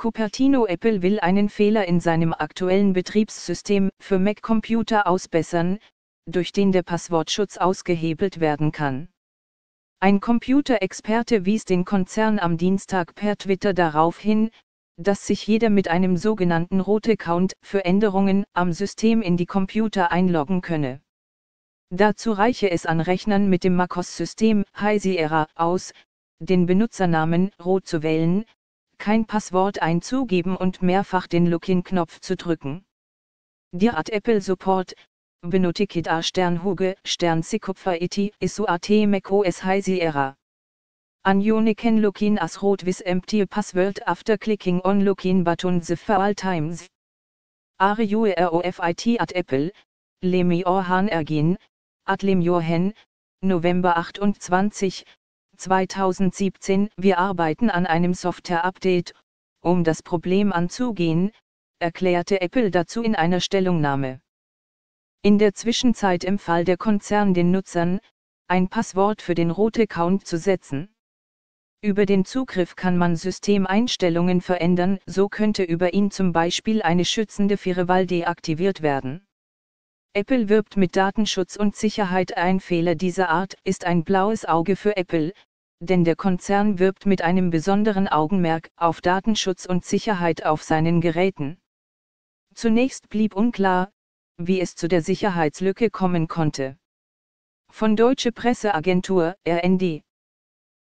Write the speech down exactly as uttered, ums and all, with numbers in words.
Cupertino: Apple will einen Fehler in seinem aktuellen Betriebssystem für Mac-Computer ausbessern, durch den der Passwortschutz ausgehebelt werden kann. Ein Computerexperte wies den Konzern am Dienstag per Twitter darauf hin, dass sich jeder mit einem sogenannten Root-Account für Änderungen am System in die Computer einloggen könne. Dazu reiche es an Rechnern mit dem macOS-System High Sierra aus, den Benutzernamen Root zu wählen, kein Passwort einzugeben und mehrfach den Login-Knopf zu drücken. Dir at Apple Support, benötigt a Sternhuge, Stern Sikupfer eti, isu at macOS High Sierra. An you can login as root with empty password after clicking on login button the all times. Are you profit at Apple, lem Johan ergin, at lem Johan, November achtundzwanzig, zweitausendsiebzehn. Wir arbeiten an einem Software-Update, um das Problem anzugehen, erklärte Apple dazu in einer Stellungnahme. In der Zwischenzeit empfahl der Konzern den Nutzern, ein Passwort für den Root-Account zu setzen. Über den Zugriff kann man Systemeinstellungen verändern, so könnte über ihn zum Beispiel eine schützende Firewall deaktiviert werden. Apple wirbt mit Datenschutz und Sicherheit. Ein Fehler dieser Art ist ein blaues Auge für Apple, denn der Konzern wirbt mit einem besonderen Augenmerk auf Datenschutz und Sicherheit auf seinen Geräten. Zunächst blieb unklar, wie es zu der Sicherheitslücke kommen konnte. Von Deutsche Presseagentur, R N D.